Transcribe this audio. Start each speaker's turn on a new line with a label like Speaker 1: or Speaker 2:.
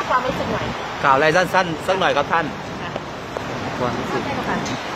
Speaker 1: ความรู้สึกหน่อย
Speaker 2: กล่าวอะไรสั้นๆสักหน่อยครับท่าน
Speaker 1: ความรู้สึก